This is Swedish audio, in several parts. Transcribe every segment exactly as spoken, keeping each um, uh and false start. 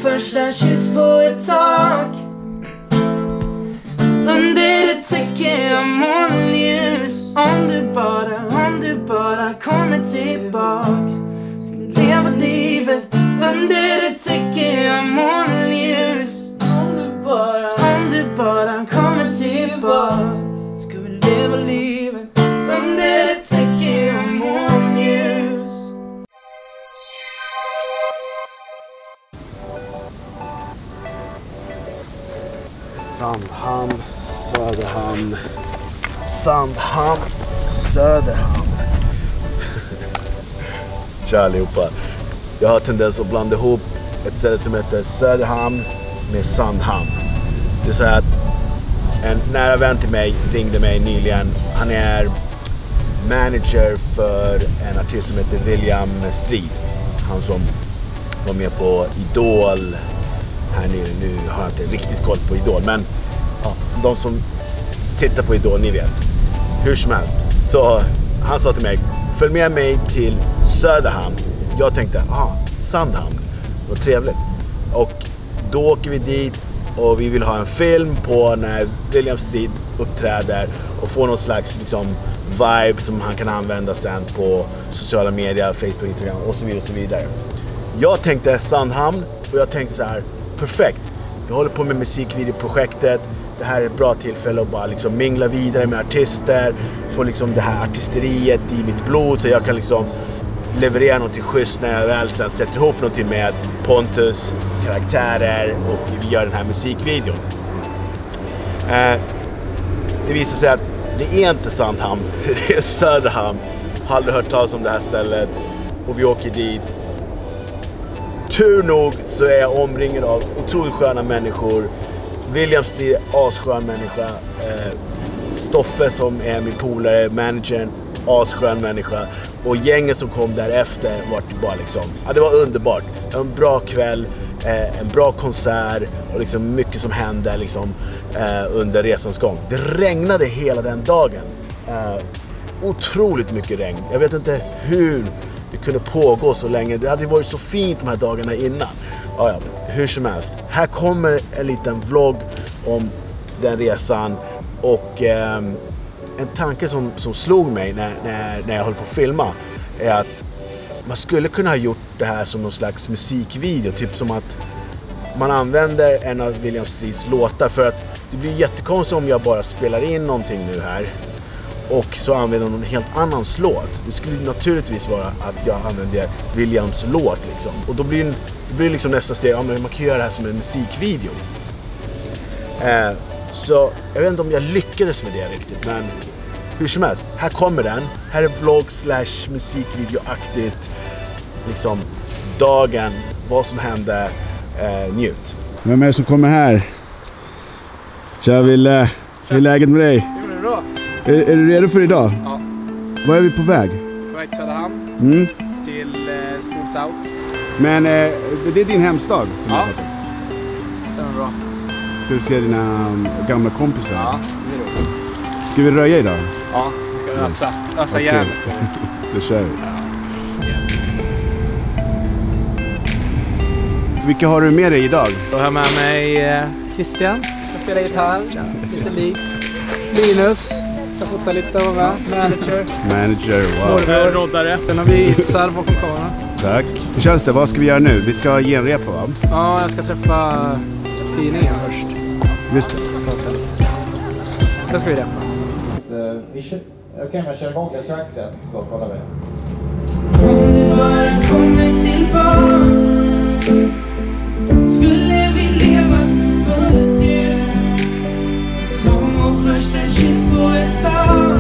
första kyss på ett tak. Under ett täcke av månljus. Om du bara, om du bara kommer tillbaks. Ska du leva livet under ett täcke av månljus. Om du bara, om du bara kommer tillbaks. Ska vi leva livet under ett täcke av månljus. Sandhamn, Söderhamn, Sandhamn, Söderhamn. Tja allihopa. Jag har tendens att blanda ihop ett ställe som heter Söderhamn med Sandhamn. Det är så här att en nära vän till mig ringde mig nyligen. Han är manager för en artist som heter William Strid. Han som var med på Idol här nere. Nu har jag inte riktigt koll på Idol, men ja, de som tittar på Idol, ni vet. Hur som helst. Så han sa till mig, följ med mig till Söderhamn. Jag tänkte, ah, Sandhamn. Vad trevligt. Och då åker vi dit och vi vill ha en film på när William Strid uppträder och få någon slags liksom vibe som han kan använda sen på sociala medier, Facebook, Instagram och så vidare och så vidare. Jag tänkte Sandhamn och jag tänkte så här, perfekt. Jag håller på med musikvideoprojektet. Det här är ett bra tillfälle att bara liksom mingla vidare med artister, få liksom det här artisteriet i mitt blod så jag kan liksom leverera något schysst när jag väl sen sätter ihop någonting med Pontus, karaktärer och vi gör den här musikvideon. Eh, det visar sig att det är inte Sandhamn, det är Söderhamn. Har aldrig hört talas om det här stället och vi åker dit. Tur nog så är jag omringad av otroligt sköna människor. William Strid är asskön människa. Eh, Stoffe som är min polare, managern, asskön människa. Och gänget som kom därefter var bara liksom, ja, det var underbart. Det var en bra kväll, eh, en bra konsert och liksom mycket som hände liksom, eh, under resans gång. Det regnade hela den dagen. Eh, otroligt mycket regn. Jag vet inte hur det kunde pågå så länge. Det hade varit så fint de här dagarna innan. Ja, ja, hur som helst. Här kommer en liten vlogg om den resan och eh, en tanke som, som slog mig när, när, när jag höll på att filma är att man skulle kunna ha gjort det här som någon slags musikvideo. Typ som att man använder en av William Strids låtar, för att det blir jättekonstigt om jag bara spelar in någonting nu här och så använder någon helt annans låt. Det skulle naturligtvis vara att jag använder Williams låt liksom. Och då blir det blir liksom nästa steg, ja, men man kan göra det här som en musikvideo. Eh, så jag vet inte om jag lyckades med det riktigt, men hur som helst, här kommer den. Här är vlogg slash musikvideoaktigt liksom dagen, vad som hände, eh, njut. Vem är det som kommer här? Tja Ville, hur är läget med dig? Jo, det är bra. Är, är du redo för idag? Ja. Var är vi på väg? På väg till Söderhamn, Mm. till eh, School South. Men eh, det är din hemstad? Som Ja, jag stämmer bra. ska du se dina um, gamla kompisar? Ja, det är roligt. Ska vi röja idag? Ja, vi ska ösa, ösa Okej. järn. Ska vi. Då kör vi. Ja. Yes. Vilka har du med dig idag? Då har jag med mig eh, Christian, som spelar gitarr, lite lik. Linus, jag fotar lite och med. Manager. Manager, wow. Snorre, roddare. Sen har vi Isar bakom kameran. Tack. Hur känns det? Vad ska vi göra nu? Vi ska ge en repa, va? Ja, jag ska träffa tidningen först. Just det. Sen ska vi repa. Okej, okay, men kör igång ett track sen så kollar vi. Om du bara kommer tillbaks, skulle vi leva för fullt igen. Som vår första kyss på ett tag.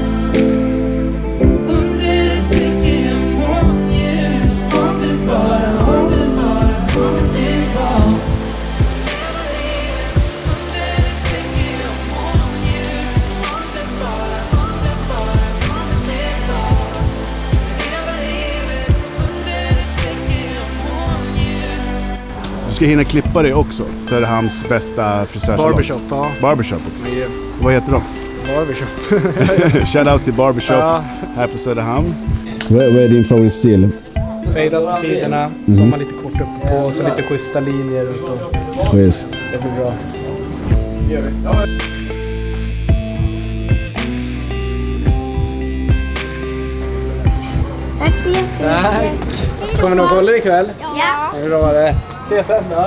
Under ett täcke av månljus. Om du bara, om du bara kommer tillbaks. Ska vi leva livet under ett täcke av månljus. Om du bara, om du bara kommer tillbaks. Ska vi leva livet under ett täcke av månljus. Du ska hinna klippa dig också. Söderhamns bästa frisörsalong. Barbershop, ja. Barbershop. Ja. Vad heter de? Barbershop. Shout out till Barbershop Ja. här på Söderhamn. Vad är din favoritstil? Fade på sidorna, Mm. sommar lite kort uppe på så lite schyssta linjer runt om. Schysst. Det blir bra. Tack så jättemycket. Tack. Kommer du att kolla ikväll? Ja. Det är bra det. Ses sen då.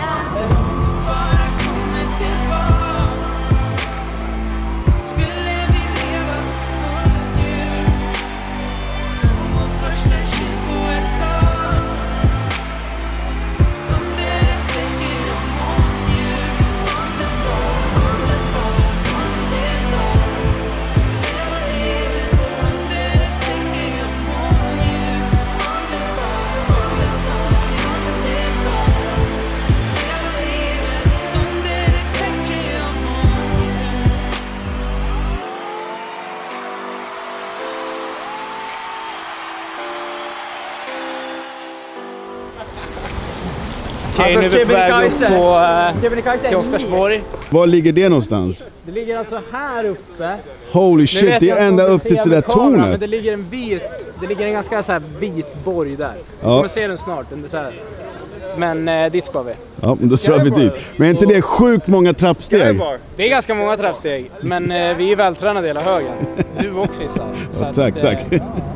Okej, nu är vi på väg upp på, uh, till Oscarsborg. Var ligger det någonstans? Det ligger alltså här uppe. Holy shit, det är ända upp till det där tornet. Men det ligger en vit, det ligger en ganska så här vit borg där. Vi Ja. kommer se den snart under trädet. Men uh, dit ska vi. Ja, men då kör vi dit. Men är inte det sjukt många trappsteg? Det är ganska många trappsteg, men uh, vi är vältränade hela högen. Du också, Issa. Ja, tack, tack.